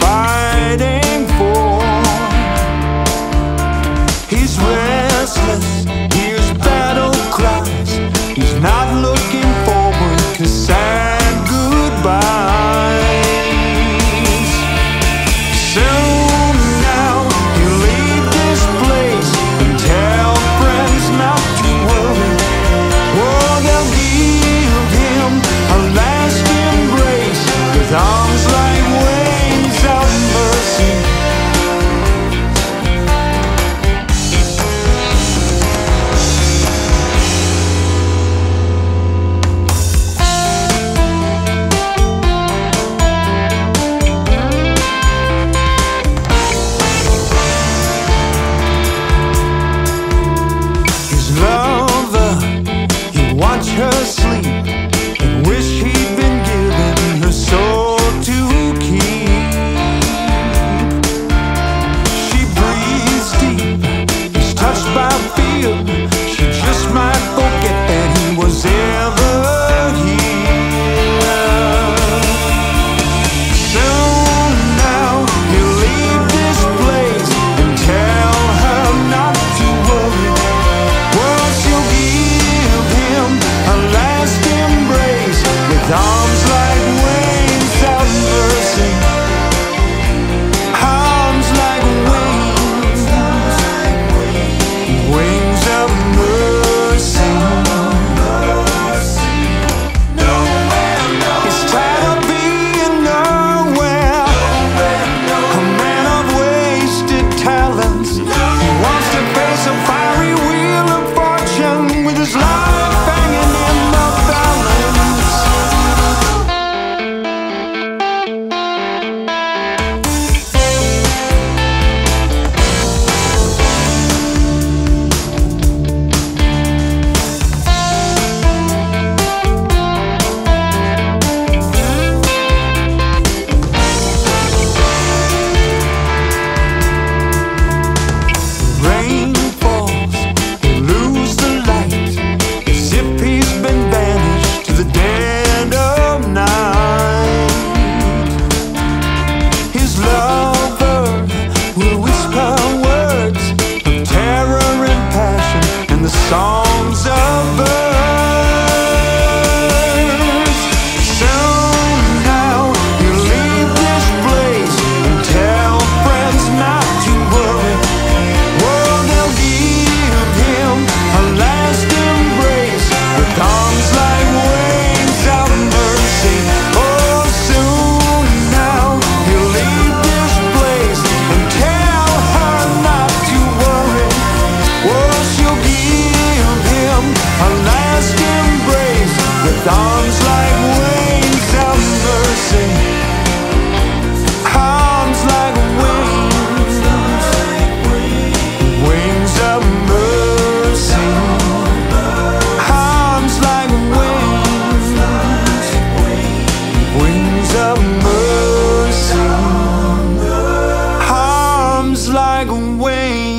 fighting for. He's restless, hears battle cries. He's not looking forward to sad goodbyes. Soon now he'll leave this place and tell friends not to worry. Oh, they'll give him a last embrace with arms like wings of mercy. Watch her sleep and wish he'd been given her soul to keep. She breathes deep, is touched by fear. She just might forget that he was ever here. Soon now he'll leave this place and tell her not to worry. Well, she'll give him a last embrace with arms like wings of mercy. Arms like wings, wings of mercy. He's tired of being nowhere, a man of wasted talents. He wants to face a fiery wheel of fortune with his life hanging in the balance. Rain falls, we lose the light, as if he's been banished to the dead of night. His lover will whisper words of terror and passion and the songs of birds. Soon now he'll leave this place and tell friends not to worry. Oh, they'll give him a last embrace with arms like wings of mercy. Oh, soon now he'll leave this place and tell her not to worry. Oh, she'll give him a last embrace with arms like wings of mercy. Arms like wings, wings of mercy. Arms like wings, wings of mercy. Arms like wings.